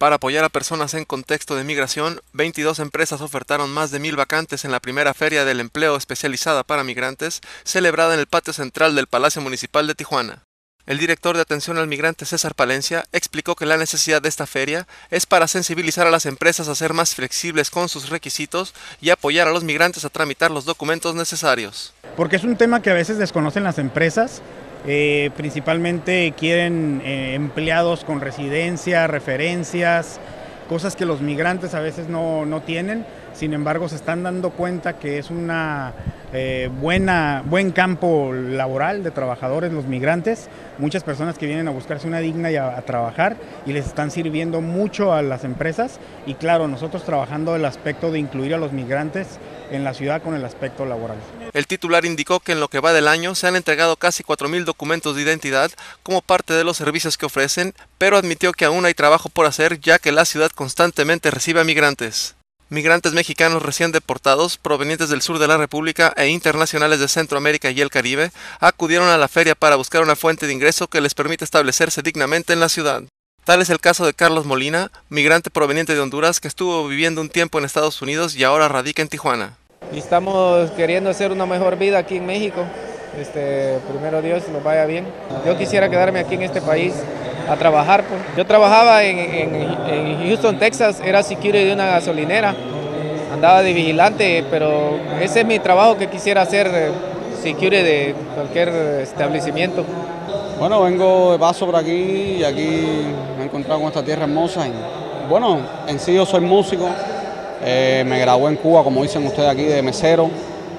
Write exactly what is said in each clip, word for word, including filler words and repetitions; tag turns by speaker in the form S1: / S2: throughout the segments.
S1: Para apoyar a personas en contexto de migración, veintidós empresas ofertaron más de mil vacantes en la primera Feria del Empleo especializada para migrantes, celebrada en el patio central del Palacio Municipal de Tijuana. El director de atención al migrante César Palencia explicó que la necesidad de esta feria es para sensibilizar a las empresas a ser más flexibles con sus requisitos y apoyar a los migrantes a tramitar los documentos necesarios.
S2: Porque es un tema que a veces desconocen las empresas. Eh, principalmente quieren eh, empleados con residencia, referencias, cosas que los migrantes a veces no, no tienen. Sin embargo, se están dando cuenta que es una eh, buena, buen campo laboral de trabajadores los migrantes, muchas personas que vienen a buscarse una digna y a, a trabajar, y les están sirviendo mucho a las empresas. Y claro, nosotros trabajando el aspecto de incluir a los migrantes en la ciudad con el aspecto laboral.
S1: El titular indicó que en lo que va del año se han entregado casi cuatro mil documentos de identidad como parte de los servicios que ofrecen, pero admitió que aún hay trabajo por hacer ya que la ciudad constantemente recibe a migrantes. Migrantes mexicanos recién deportados, provenientes del sur de la República e internacionales de Centroamérica y el Caribe, acudieron a la feria para buscar una fuente de ingreso que les permita establecerse dignamente en la ciudad. Tal es el caso de Carlos Molina, migrante proveniente de Honduras que estuvo viviendo un tiempo en Estados Unidos y ahora radica en Tijuana.
S3: Y estamos queriendo hacer una mejor vida aquí en México. Este, primero Dios nos vaya bien. Yo quisiera quedarme aquí en este país a trabajar. Pues. Yo trabajaba en, en, en Houston, Texas, era security de una gasolinera. Andaba de vigilante, pero ese es mi trabajo que quisiera hacer, security de cualquier establecimiento.
S4: Bueno, vengo de paso por aquí y aquí me he encontrado con esta tierra hermosa. Y, bueno, en sí yo soy músico. Eh, me gradué en Cuba, como dicen ustedes aquí, de mesero.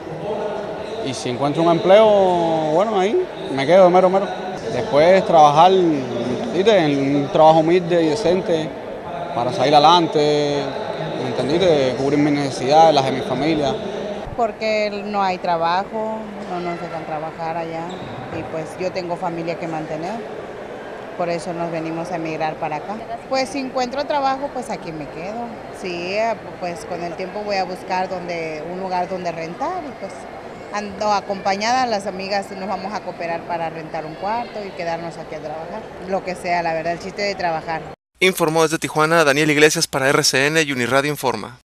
S4: Y si encuentro un empleo, bueno, ahí me quedo de mero mero. Después trabajar, ¿entendiste? En un trabajo humilde y decente para salir adelante, ¿entendiste? Cubrir mis necesidades, las de mi familia.
S5: Porque no hay trabajo, no nos dejan trabajar allá y pues yo tengo familia que mantener. Por eso nos venimos a emigrar para acá. Pues si encuentro trabajo, pues aquí me quedo. Sí, pues con el tiempo voy a buscar donde, un lugar donde rentar y pues ando acompañada, las amigas nos vamos a cooperar para rentar un cuarto y quedarnos aquí a trabajar. Lo que sea, la verdad, el chiste de trabajar.
S1: Informó desde Tijuana Daniel Iglesias para R C N y Uniradio Informa.